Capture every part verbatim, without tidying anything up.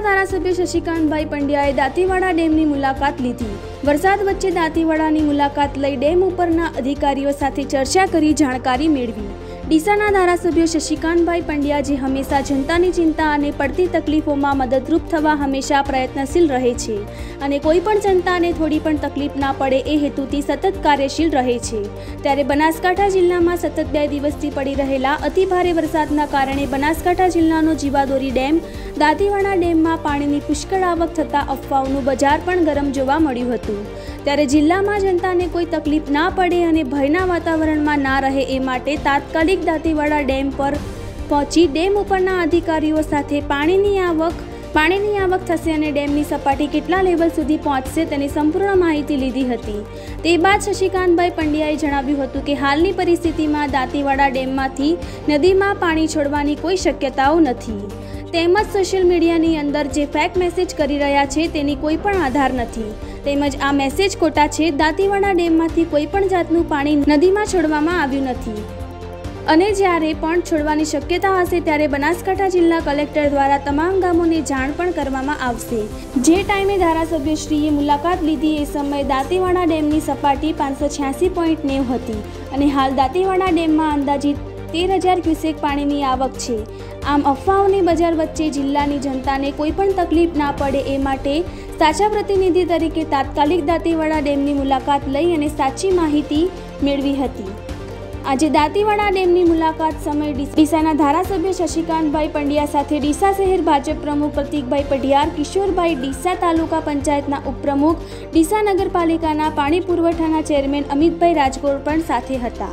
धारासभ्य शशिकांतभाई पंड्याए दांतीवाड़ा डेमनी मुलाकात लीधी। वरसाद वच्चे दांतीवाड़ानी मुलाकात लई डेम उपરના અધિકારીઓ સાથે ચર્ચા કરી જાણકારી મેળવી। ડીસાના ધારાસભ્ય શશિકાંતભાઈ पंड्या જે હંમેશા જનતાની ચિંતા અને પડતી તકલીફોમાં મદદરૂપ થવા હંમેશા પ્રયત્નશીલ રહે છે અને કોઈ પણ જનતાને થોડી પણ તકલીફ ના પડે એ હેતુથી સતત કાર્યશીલ રહે છે। ત્યારે બનાસકાંઠા જિલ્લામાં સતત બે દિવસથી પડી રહેલા અતિભારે વરસાદના કારણે બનાસકાંઠા જિલ્લાનો જીવાદોરી ડેમ દાંતીવાડા ડેમમાં પાણીની પુષ્કળ આવક થતા અફવાઓનું બજાર પણ ગરમ જોવા મળ્યું હતું। ત્યારે જિલ્લામાં જનતાને કોઈ તકલીફ ના પડે અને ભયના વાતાવરણમાં ના રહે એ માટે તાત્કાલિક દાંતીવાડા ડેમ પર પહોંચી ડેમ ઉપરના અધિકારીઓ સાથે પાણીની આવક પાણીની આવક થશે અને ડેમની સપાટી કેટલા લેવલ સુધી પહોંચશે તેની સંપૂર્ણ માહિતી લીધી હતી। તે બાદ શશિકાંતભાઈ પંડ્યાએ જણાવ્યું હતું કે હાલની પરિસ્થિતિમાં દાંતીવાડા ડેમમાંથી નદીમાં પાણી છોડવાની કોઈ શક્યતાઓ નથી તેમજ સોશિયલ મીડિયાની અંદર જે ફેક મેસેજ કરી રહ્યા છે તેની કોઈ પણ આધાર નથી તેમજ આ મેસેજ ખોટા છે। દાંતીવાડા ડેમમાંથી કોઈ પણ જાતનું પાણી નદીમાં છોડવામાં આવ્યું નથી અને જ્યારે પણ છોડવાની શક્યતા હશે ત્યારે બનાસકાંઠા જિલ્લા કલેક્ટર દ્વારા તમામ ગામોને જાણ પણ કરવામાં આવશે। જે ટાઈમે ધારાસભ્યશ્રીએ મુલાકાત લીધી એ સમયે દાંતીવાડા ડેમની સપાટી પાંચસો છ્યાસી પોઈન્ટ નેવું હતી અને હાલ દાંતીવાડા ડેમમાં અંદાજિત તેર હજાર ક્યુસેક પાણીની આવક છે। આમ અફવાઓની બજાર વચ્ચે જિલ્લાની જનતાને કોઈ પણ તકલીફ ના પડે એ માટે સાચા પ્રતિનિધિ તરીકે તાત્કાલિક દાંતીવાડા ડેમની મુલાકાત લઈ અને સાચી માહિતી મેળવી હતી। આજે દાંતીવાડા ડેમની મુલાકાત સમયે ડીસાના ધારાસભ્ય શશિકાંતભાઈ પંડ્યા સાથે ડીસા શહેર ભાજપ પ્રમુખ પ્રતિકભાઈ પઢિયાર, કિશોરભાઈ, ડીસા તાલુકા પંચાયતના ઉપપ્રમુખ, ડીસા નગરપાલિકાના પાણી પુરવઠાના ચેરમેન અમિતભાઈ રાજગોર પણ સાથે હતા।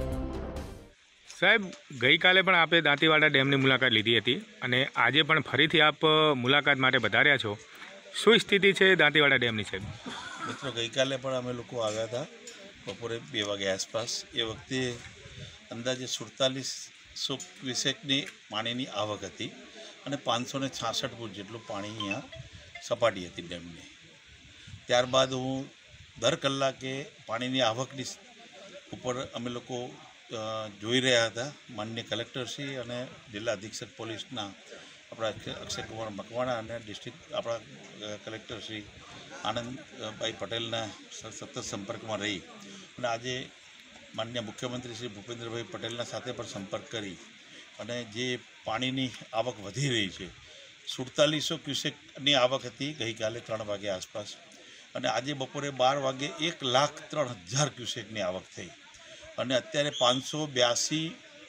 સાહેબ, ગઈકાલે પણ આપે દાંતીવાડા ડેમની મુલાકાત લીધી હતી અને આજે પણ ફરીથી આપ મુલાકાત માટે પધાર્યા છો। શું સ્થિતિ છે દાંતીવાડા ડેમની? છે મિત્રો, ગઈકાલે પણ અમે લોકો આવ્યા હતા બપોરે બે વાગે આસપાસ। એ વખતે અંદાજે સુડતાલીસો ક્યુસેકની પાણીની આવક હતી અને પાંચસો ને છાસઠ ફૂટ જેટલું પાણી અહીંયા સપાટી હતી ડેમની। ત્યારબાદ હું દર કલાકે પાણીની આવકની ઉપર અમે લોકો જોઈ રહ્યા હતા। માનનીય કલેક્ટરશ્રી અને જિલ્લા અધિક્ષક પોલીસના આપણા અક્ષયકુમાર મકવાણા અને ડિસ્ટ્રિક્ટ આપણા કલેક્ટરશ્રી આનંદભાઈ પટેલના સતત સંપર્કમાં રહી અને આજે માનનીય મુખ્યમંત્રી શ્રી ભૂપેન્દ્રભાઈ પટેલના સાથે પણ સંપર્ક કરી અને જે પાણીની આવક વધી રહી છે, સુડતાલીસો ક્યુસેકની આવક હતી ગઈકાલે ત્રણ વાગે આસપાસ અને આજે બપોરે બાર વાગે એક લાખ ત્રણ હજાર ક્યુસેકની આવક થઈ અને અત્યારે પાંચસો બ્યાસી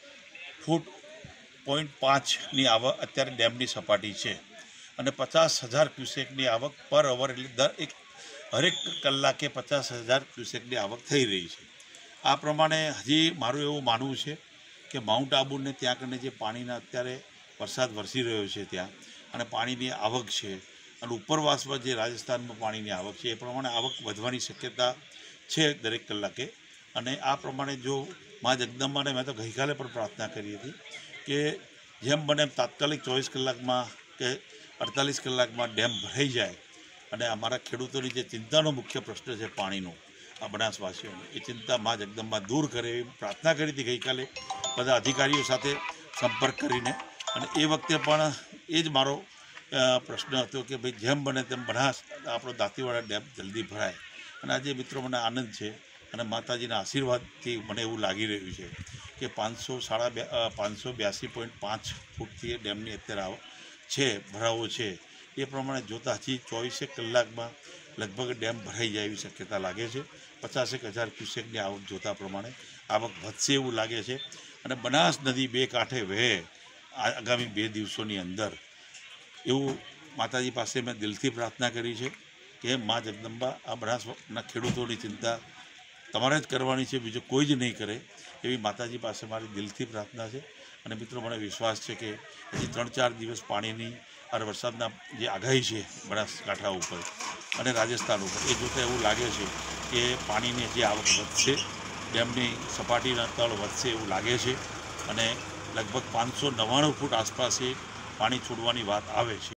ફૂટ પોઈન્ટ પાંચની આવક અત્યારે ડેમની સપાટી છે અને પચાસ હજાર ક્યુસેકની આવક પર અવર એટલે દર એક હરેક કલાકે પચાસ હજાર ક્યુસેકની આવક થઈ રહી છે। આ પ્રમાણે હજી મારું એવું માનવું છે કે માઉન્ટ આબુને ત્યાં કને જે પાણીના અત્યારે વરસાદ વરસી રહ્યો છે ત્યાં અને પાણીની આવક છે અને ઉપરવાસમાં જે રાજસ્થાનમાં પાણીની આવક છે એ પ્રમાણે આવક વધવાની શક્યતા છે દરેક કલાકે અને આ પ્રમાણે જો મા જગદંબાને મેં તો ગઈકાલે પણ પ્રાર્થના કરી હતી કે જેમ બને તાત્કાલિક ચોવીસ કલાકમાં કે અડતાલીસ કલાકમાં ડેમ ભરાઈ જાય અને અમારા ખેડૂતોની જે ચિંતાનો મુખ્ય પ્રશ્ન છે પાણીનો આ બનાસવાસીઓનો એ ચિંતા મા જગદંબા દૂર કરે એવી પ્રાર્થના કરી હતી ગઈકાલે બધા અધિકારીઓ સાથે સંપર્ક કરીને અને એ વખતે પણ એ જ મારો પ્રશ્ન હતો કે ભાઈ જેમ બને તેમ બનાસ આપણો દાંતીવાડા ડેમ જલ્દી ભરાય અને આજે મિત્રો મને આનંદ છે અને માતાજીના આશીર્વાદથી મને એવું લાગી રહ્યું છે કે પાંચસો સાડા બે પાંચસો બ્યાસી પોઈન્ટ પાંચ ફૂટથી ડેમની અત્યારે આવક છે ભરાવો છે એ પ્રમાણે જોતાં હજી ચોવીસેક કલાકમાં લગભગ ડેમ ભરાઈ જાય એવી શક્યતા લાગે છે। પચાસેક હજાર ક્યુસેકની આવક જોતા પ્રમાણે આવક વધશે એવું લાગે છે અને બનાસ નદી બે કાંઠે વહે આગામી બે દિવસોની અંદર એવું માતાજી પાસે મેં દિલથી પ્રાર્થના કરી છે કે મા જગદંબા આ બનાસના ખેડૂતોની ચિંતા તમારે જ કરવાની છે, બીજું કોઈ જ નહીં કરે એવી માતાજી પાસે મારી દિલથી પ્રાર્થના છે। અને મિત્રો, મને વિશ્વાસ છે કે હજી ત્રણ ચાર દિવસ પાણીની અને વરસાદના જે આગાહી છે બનાસકાંઠા ઉપર અને રાજસ્થાન ઉપર એ જોતાં એવું લાગે છે કે પાણીની જે આવક વધશે, ડેમની સપાટીના તળ વધશે એવું લાગે છે અને લગભગ પાંચસો નવ્વાણું ફૂટ આસપાસ એ પાણી છોડવાની વાત આવે છે।